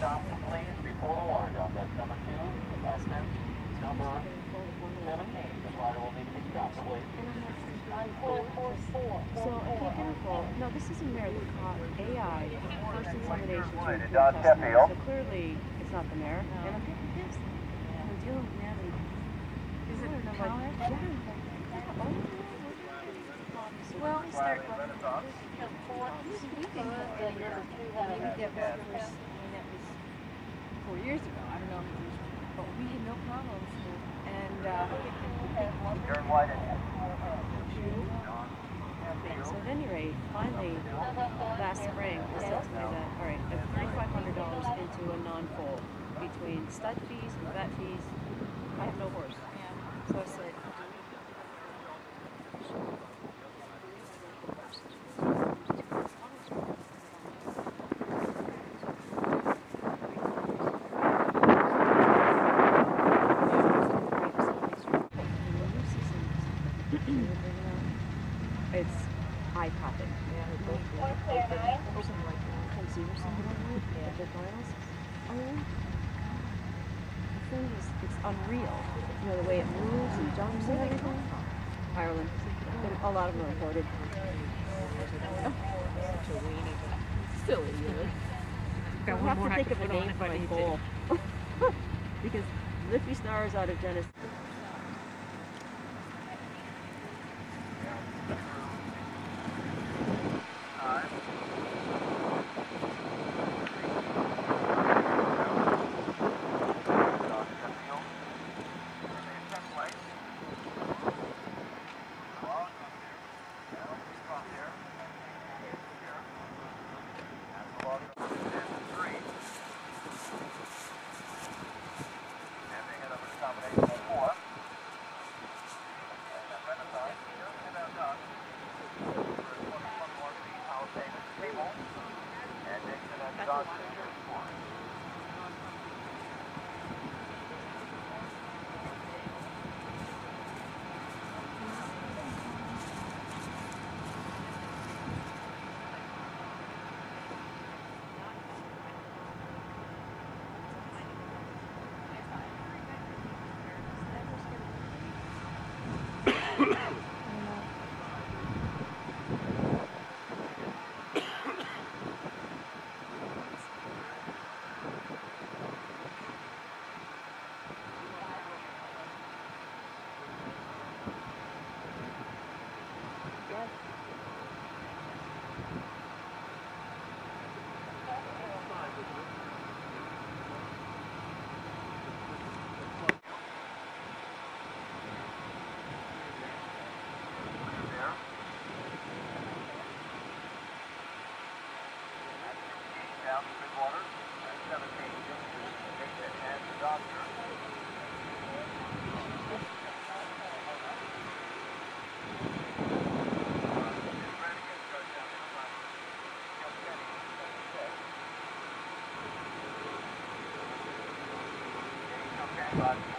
stop, please, before the water dump. That's number 2, Estes, number 17. The water will need to be stopped, please. 9444. So, okay, careful. No, this isn't mayor. They caught AI, first intimidation to Dodge customers. Sheffield. So clearly, it's not the mayor. And I'm thinking this. We're dealing with Natalie. Is it Coward? Yeah. Well, we start with maybe that was 4 years ago. I don't know. But we had no problems. And Turn wide ahead. so at any rate, finally, last spring, they said to me that, all right, I have $3,500 into a non-fold between stud fees and vet fees. I have no horse. So I said, it's eye-popping. Or something like that. Tennessee or something like that. The finals. The thing is, it's unreal. You know, the way it moves and jumps and everything. Ireland. A lot of them are imported. Silly, really. I have to think of a name for my goal. Because Liffey Stars out of Genesis. Down to Bridgewater, and 17 Nathan and the doctor. Okay,